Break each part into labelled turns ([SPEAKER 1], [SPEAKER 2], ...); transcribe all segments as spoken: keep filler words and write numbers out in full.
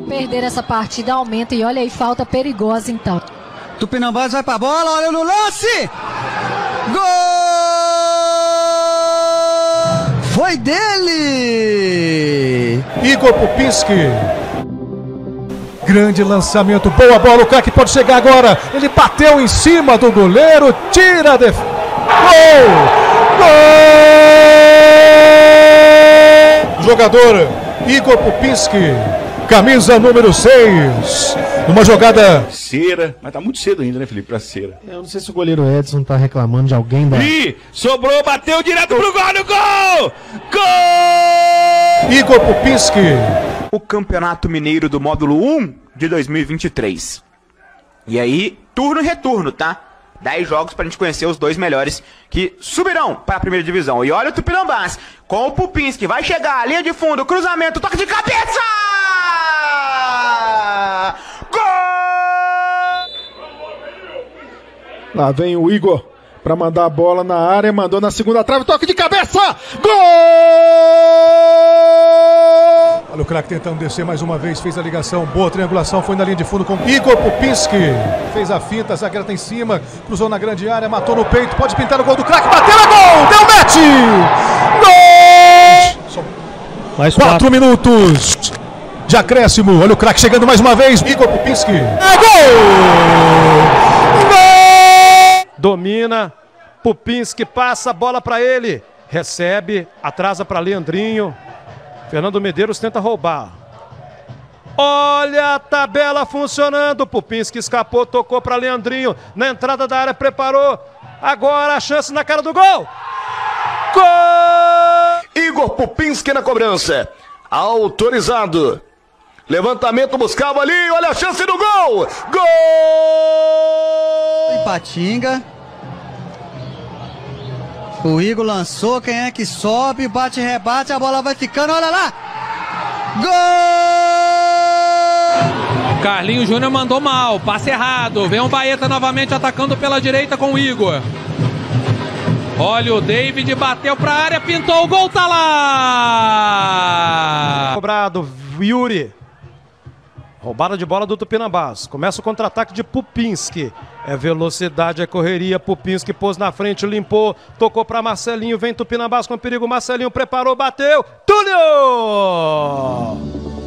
[SPEAKER 1] Perder essa partida aumenta e olha aí, falta perigosa então.
[SPEAKER 2] Tupinambás vai pra bola, olha no lance! Gol! Foi dele!
[SPEAKER 3] Igor Pupinski. Grande lançamento, boa bola, o craque pode chegar agora. Ele bateu em cima do goleiro, tira a defesa. Gol! Gol! Jogador Igor Pupinski, camisa número seis. Numa jogada...
[SPEAKER 4] Cera, mas tá muito cedo ainda, né, Felipe, pra cera.
[SPEAKER 5] Eu não sei se o goleiro Edson tá reclamando de alguém da...
[SPEAKER 4] Ih, sobrou, bateu direto pro gol, no gol! Gol!
[SPEAKER 3] Igor Pupinski.
[SPEAKER 6] O Campeonato Mineiro do Módulo um de dois mil e vinte e três. E aí, turno e retorno, tá? dez jogos pra gente conhecer os dois melhores que subirão para a primeira divisão. E olha o Tupinambás com o Pupinski, vai chegar, linha de fundo, cruzamento, toque de cabeça! Gol!
[SPEAKER 5] Lá vem o Igor pra mandar a bola na área, mandou na segunda trave, toque de cabeça! Gol!
[SPEAKER 3] Olha o craque tentando descer mais uma vez, fez a ligação, boa triangulação, foi na linha de fundo com Igor Pupinski. Fez a finta, a zagueira tá em cima, cruzou na grande área, matou no peito, pode pintar o gol do craque, bateu, é gol! Deu match! Gol! Mais quatro, quatro minutos de acréscimo, olha o craque chegando mais uma vez, Igor Pupinski. É gol! Gol!
[SPEAKER 7] Domina, Pupinski passa a bola para ele, recebe, atrasa para Leandrinho. Fernando Medeiros tenta roubar. Olha a tabela funcionando. Pupinski escapou, tocou para Leandrinho. Na entrada da área, preparou. Agora a chance na cara do gol. Gol!
[SPEAKER 8] Igor Pupinski na cobrança. Autorizado. Levantamento buscava ali. Olha a chance do gol. Gol!
[SPEAKER 2] Ipatinga. O Igor lançou, quem é que sobe, bate, rebate, a bola vai ficando, olha lá! Gol!
[SPEAKER 9] Carlinhos Júnior mandou mal, passe errado, vem o Baeta novamente atacando pela direita com o Igor. Olha o David, bateu pra área, pintou o gol, tá lá!
[SPEAKER 7] Cobrado, Yuri. Roubada de bola do Tupinambás. Começa o contra-ataque de Pupinski. É velocidade, é correria. Pupinski pôs na frente, limpou. Tocou para Marcelinho. Vem Tupinambás com perigo. Marcelinho preparou, bateu. Túlio!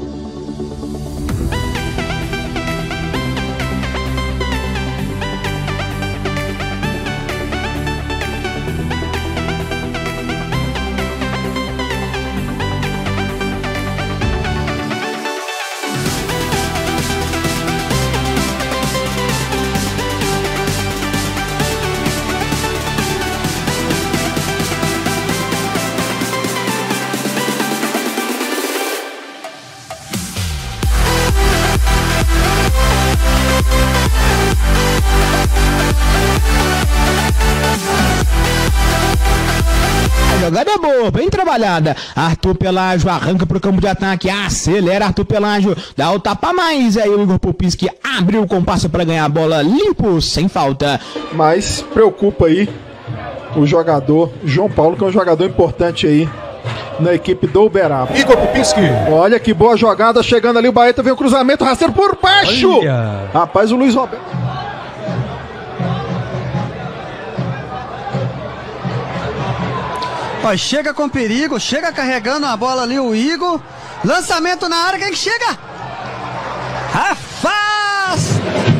[SPEAKER 10] A jogada é boa, bem trabalhada. Arthur Pelágio arranca pro campo de ataque, acelera Arthur Pelágio, dá o tapa mais. Aí o Igor Pupinski abriu o compasso para ganhar a bola limpo, sem falta.
[SPEAKER 5] Mas preocupa aí o jogador João Paulo, que é um jogador importante aí na equipe do Uberaba.
[SPEAKER 3] Igor Pupinski.
[SPEAKER 5] Olha que boa jogada, chegando ali o Baeta, vem o cruzamento, rasteiro por baixo. Olha. Rapaz, o Luiz Roberto.
[SPEAKER 2] Ó, chega com perigo, chega carregando a bola ali o Igor. Lançamento na área, quem que chega? Afaz!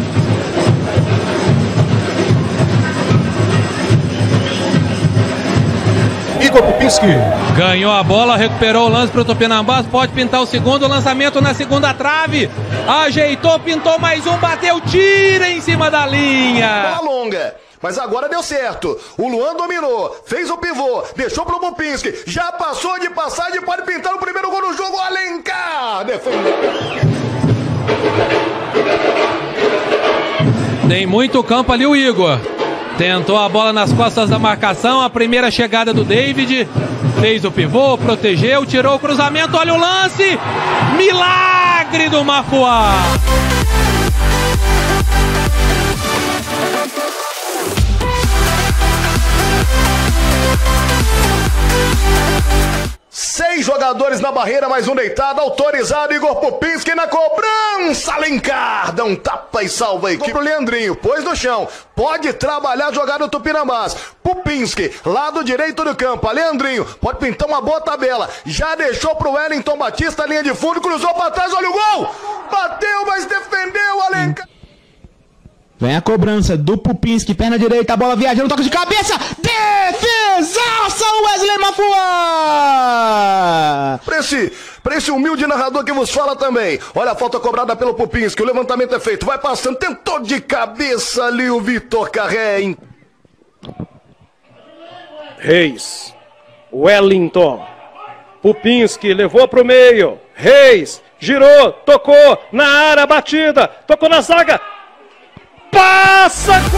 [SPEAKER 3] Igor Pupinski.
[SPEAKER 9] Ganhou a bola, recuperou o lance pro Tupinambás. Pode pintar o segundo, lançamento na segunda trave. Ajeitou, pintou mais um, bateu, tira em cima da linha.
[SPEAKER 8] Bola longa. Mas agora deu certo. O Luan dominou, fez o pivô, deixou pro Pupinski, já passou de passagem, pode pintar o primeiro gol no jogo. Alencar defendeu.
[SPEAKER 9] Tem muito campo ali o Igor. Tentou a bola nas costas da marcação. A primeira chegada do David. Fez o pivô, protegeu, tirou o cruzamento. Olha o lance. Milagre do Mafuá.
[SPEAKER 8] Seis jogadores na barreira, mais um deitado, autorizado, Igor Pupinski na cobrança, Alencar, dá um tapa e salva a equipe pro Leandrinho, pôs no chão, pode trabalhar a jogada do Tupinambás, Pupinski, lado direito do campo, Leandrinho, pode pintar uma boa tabela, já deixou pro Wellington Batista, linha de fundo, cruzou pra trás, olha o gol, bateu, mas defendeu, Alencar.
[SPEAKER 10] Vem a cobrança do Pupinski, perna direita, a bola viajando, toque de cabeça, defesaça, Wesley Mafua!
[SPEAKER 8] Pra esse, pra esse humilde narrador que vos fala também, olha a falta cobrada pelo Pupinski, o levantamento é feito, vai passando, tentou de cabeça ali o Vitor Carré, hein?
[SPEAKER 7] Reis, Wellington, Pupinski levou pro meio, Reis, girou, tocou na área, batida, tocou na zaga, passa com...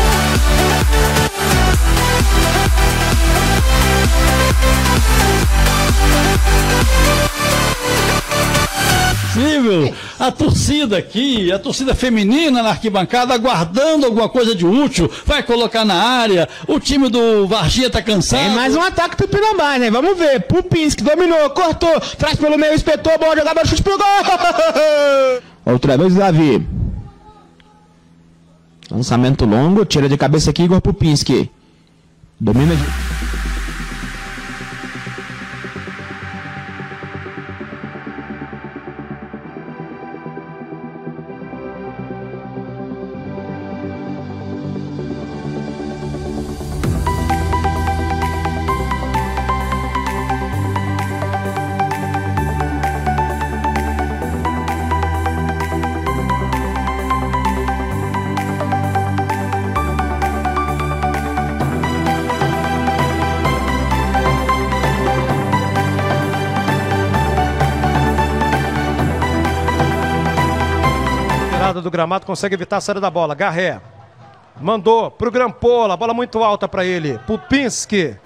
[SPEAKER 11] Possível. A torcida aqui, a torcida feminina na arquibancada, aguardando alguma coisa de útil, vai colocar na área, o time do Varginha tá cansado.
[SPEAKER 10] Tem mais um ataque do Tupinambás, né? Vamos ver, Pupinski dominou, cortou, traz pelo meio, espetou, bola jogada, chute pro gol! Outra vez o Davi. Lançamento longo, tira de cabeça aqui Igor Pupinski. Domina de...
[SPEAKER 7] do gramado, consegue evitar a saída da bola. Garré mandou pro Grampola, bola muito alta para ele. Pupinski.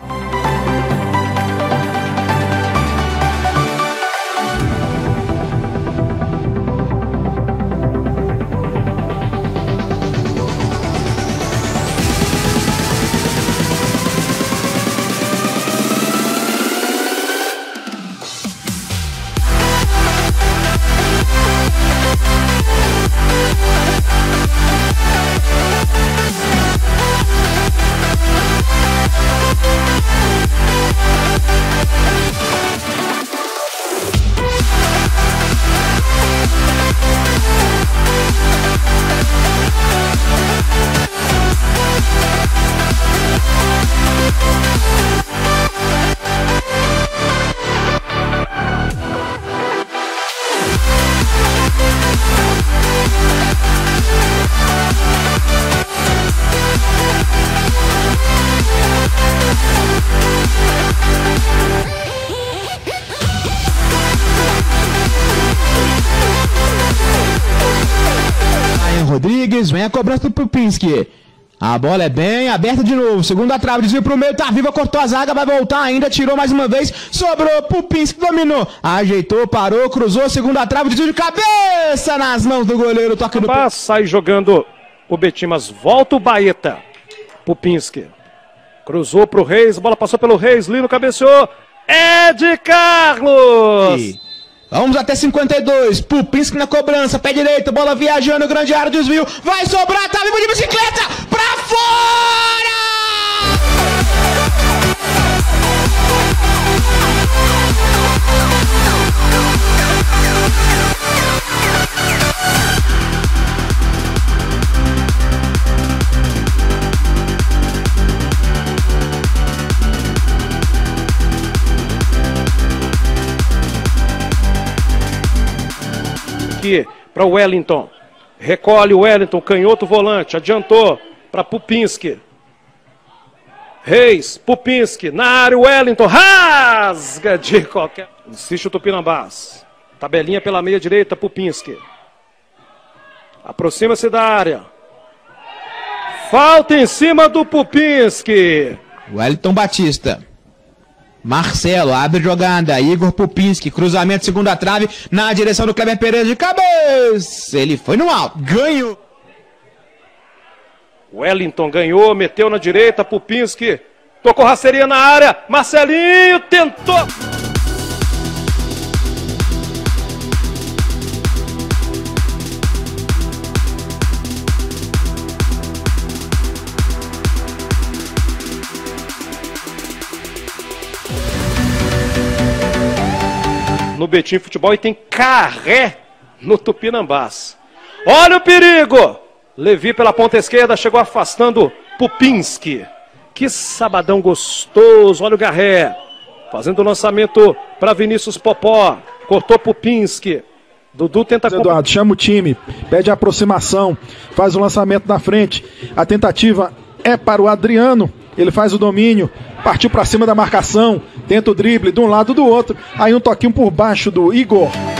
[SPEAKER 10] Rodrigues, vem a cobrança do Pupinski. A bola é bem aberta de novo. Segunda trave, desvio pro meio, tá viva, cortou a zaga, vai voltar ainda, tirou mais uma vez, sobrou, Pupinski dominou, ajeitou, parou, cruzou, segunda trave, desvio de cabeça nas mãos do goleiro, toque do...
[SPEAKER 7] Sai jogando o Betimas, volta o Baeta. Pupinski cruzou pro Reis, a bola passou pelo Reis, Lino cabeceou, Ed Carlos!
[SPEAKER 10] E... vamos até cinquenta e dois, Pupinski na cobrança, pé direito, bola viajando, grande área, desvio, vai sobrar, tá vivo de bicicleta, pra fora!
[SPEAKER 7] Aqui para o Wellington, recolhe o Wellington, canhoto volante, adiantou para Pupinski, Reis, Pupinski, na área o Wellington, rasga de qualquer... Insiste o Tupinambás, tabelinha pela meia direita, Pupinski, aproxima-se da área, falta em cima do Pupinski.
[SPEAKER 10] Wellington Batista. Marcelo, abre jogada, Igor Pupinski, cruzamento, segunda trave, na direção do Kleber Pereira de cabeça, ele foi no alto, ganhou.
[SPEAKER 7] Wellington ganhou, meteu na direita, Pupinski, tocou rasteria na área, Marcelinho tentou... Betim Futebol e tem Carré no Tupinambás. Olha o perigo! Levi pela ponta esquerda, chegou afastando Pupinski. Que sabadão gostoso, olha o Garré. Fazendo o lançamento para Vinícius Popó. Cortou Pupinski. Dudu tenta...
[SPEAKER 5] Eduardo, chama o time, pede a aproximação, faz o lançamento na frente. A tentativa é para o Adriano. Ele faz o domínio, partiu para cima da marcação, tenta o drible de um lado do outro. Aí um toquinho por baixo do Igor.